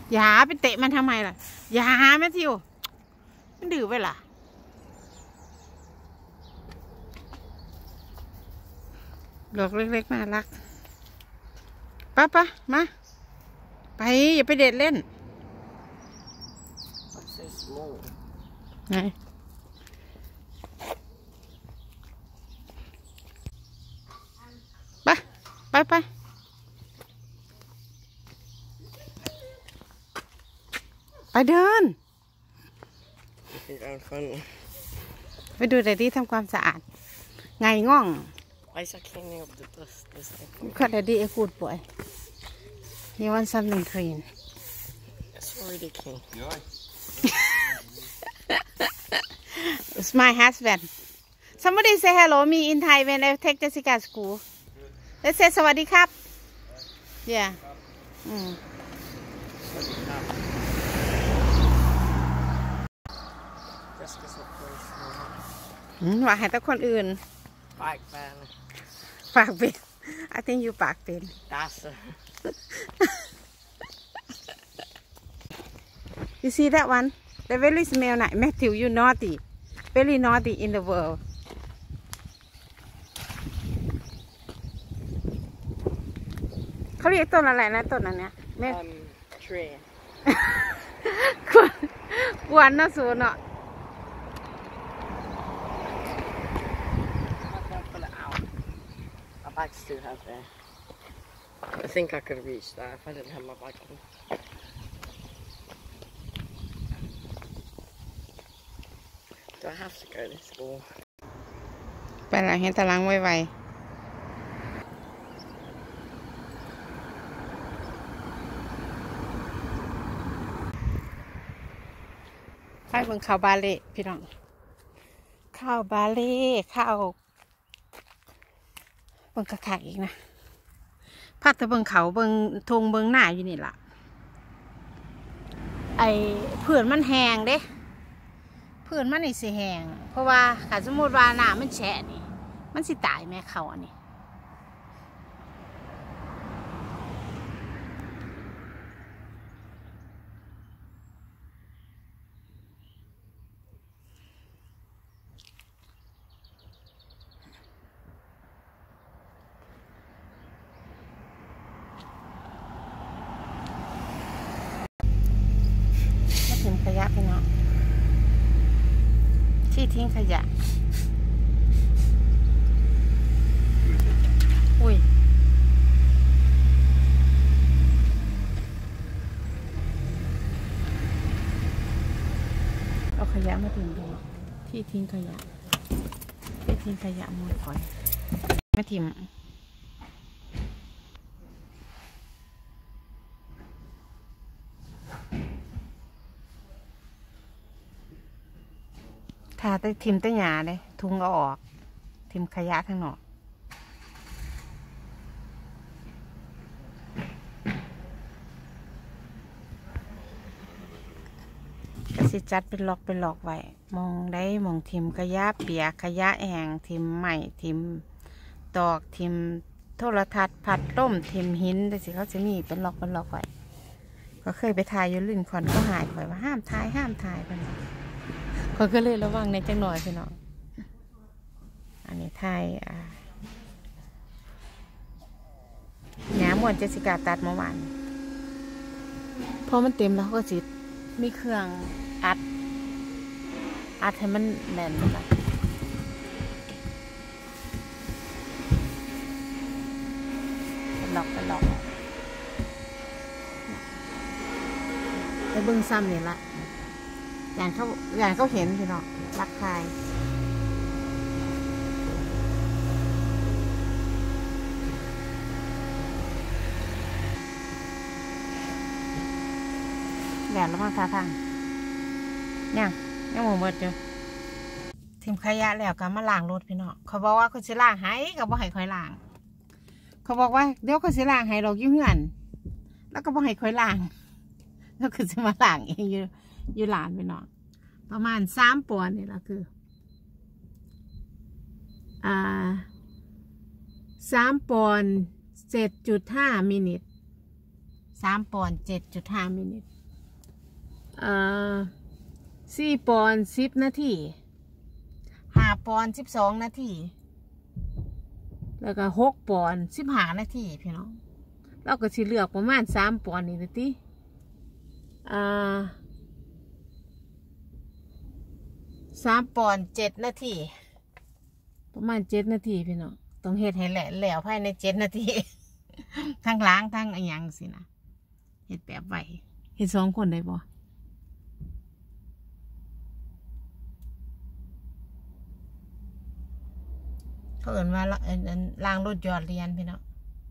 อย่าไปเตะมันทำไมล่ะอย่าแมทธิวมันดื้อไปล่ะดอกเล็กๆน่ารักป้ามาไปอย่าไปเด็ดเล่นไงไปเดินไปดูแต่ที่ทำความสะอาดไงง่องก็แต่ดีไอ้กูดป่วย You want something clean? It's already clean. It's my husband. Somebody say hello me in Thai when I take Jessica to school. Let's say สวัสดีครับ Yeah.ว่าให้แต่คนอื่นปากเป็น I think you ปากเป็น You see that one? The very smell nice. Matthew, you naughty. Very naughty in the world. เขาเรียกต้นอะไรนะต้นอันเนี้ย tree กวนเนาะสูเนาะ I still have there. I think I could reach that if I didn't have my bag on. Do I have to go to school? ไปหลังเห็นตารางไวๆไปเบิ่งข้าวบาเล่พี่น้องข้าวบาเล่ข้าวเบิ่งกระขากอีกนะพัดแต่เบิ่งเขาเบิ่งทงเบิ่งหน้าอยู่นี่ล่ะไอ้เพื่อนมันแห้งเด้เพื่อนมันนี่สิแห้งเพราะว่าถ้าสมมติว่าหน้ามันแฉะนี่มันสิตายแม่เขาอันนี้ทิ้งขยะพี่น้องที่ทิ้งขยะอุ้ยเอาขยะมาทิ้งดูที่ทิ้งขยะที่ทิ้งขยะมูลฝอยมาทิ้งถ้าได้ทิมต้นหญ้าเลยทุงเอาออกทิมขยะทั้งนอกก็สิจัดเป็นล็อกไว้มองได้มองทิมขยะเปียกขยะแห้งทิมใหม่ทิมตอกทิมโทรทัศน์พัดลมทิมหินแต่สิเขาจะมีเป็นล็อกไว้ก็เคยไปถ่ายอยู่ลื่นคอนก็หายไปว่าห้ามถ่ายไปคนก็เลยระวังในจังหน่อยพี่น้องอันนี้ไทยหญ้ามวนเจสิกาตัดเมื่อวานพอมันเต็มแล้วก็สิมีเครื่องอัดให้มันแน่นไปล็อกไปเบิ้งซ้ำนี่ละอย่างเขาเห็นพี่น้องรักใครแดดแล้วบ้างท่าทางยังหมดอยู่ทีมขยะแล้วก็มาล้างรถพี่น้องเขาบอกว่าเขาจะล้างให้ก็บ่ให้ค่อยล้างเขาบอกว่าเดี๋ยวเขาจะล้างให้เรายุ่งเงินแล้วก็บ่ให้ค่อยล้างแล้วคือจะมาล้างเองอยู่หลานพี่น้องประมาณ3 ปอนด์นี่แหละคือ3 ปอนด์ 7.5 มินิ3 ปอนด์ 7.5 มินิ 4 ปอนด์ 10 นาที5 ปอนด์ 12 นาทีแล้วก็6 ปอนด์ 15 นาทีพี่น้องเราก็สิเลือกประมาณ3 ปอนด์นี่นะติ3 ปอนด์ 7 นาทีประมาณ7 นาทีพี่น้องต้องเฮ็ดให้แล้วภายใน7 นาทีทั้งล้างทั้งอะไรอย่างสินะเฮ็ดแบบไว้เฮ็ด2 คนได้บ่เขาเอิ้นว่าล้างรถยอดเรียนพี่น้อง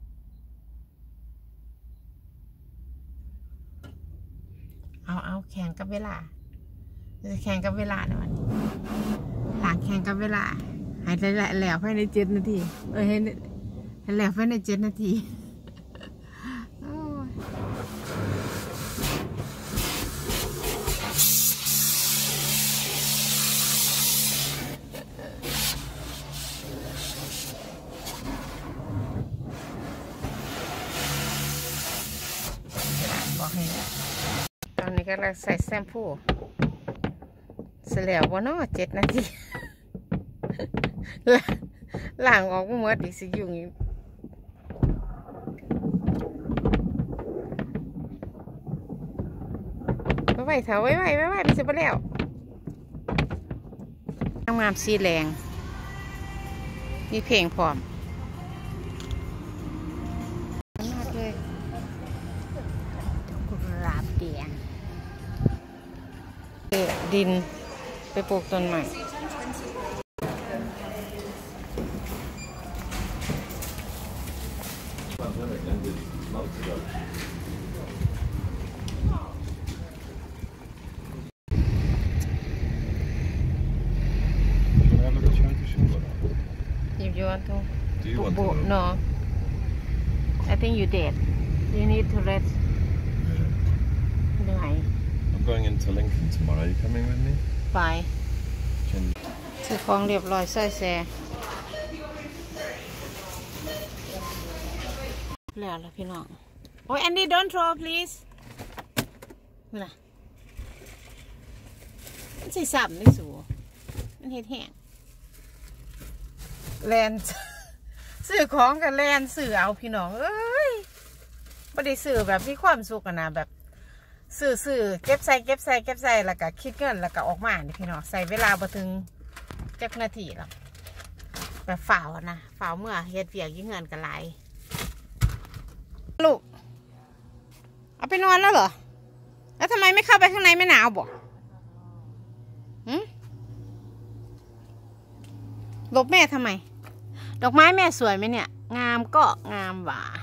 เอาแข่งกับเวลาจะแข่งกับเวลาในวันนี้ล้างแข่งกับเวลาให้แล้วภายใน7 นาทีให้แล้วภายใน7 นาทีบอกให้ตอนนี้ก็เราใส่แชมพูเสร็จแล้วว่าเนาะ7 นาที ล้างออกเมื่อดีสิยุ่งไว้เถอะไว้ไปเสร็จแล้วงามสีแรงมีเพลงพร้อมมากเลยกุหลาบแดงดินไปปลูกต้นใหม่If you want to Do you want to? No, I think you dead. You need to rest. เหนื่อย I'm going into Lincoln tomorrow. Are you coming with me? ไป Can ซื้อของเรียบร้อยใส่แซ่แล้วล่ะพี่น้องโอ้ย Andy don't throw please นี่ล่ะมันใส่ซ้ำได้สูมันเฮ็ดแห้งแลนซื้อของกับแลนซื้อเอาพี่น้องเอ้ยไม่ได้ซื้อแบบมีความสุขนะแบบซื้อเก็บใส่แล้วก็คิดเงินแล้วก็ออกมานี่พี่น้องใส่เวลาบ่ถึง7 นาทีหรอกแบบฝ่าวนะฝ่าวเมื่อเฮ็ดเวียกยิ่งเงินกันหลายลูกเอาไปนอนแล้วเหรอแล้วทำไมไม่เข้าไปข้างในไม่หนาวบ่หลบแม่ทำไมดอกไม้แม่สวยไหมเนี่ยงามก็งามหว่า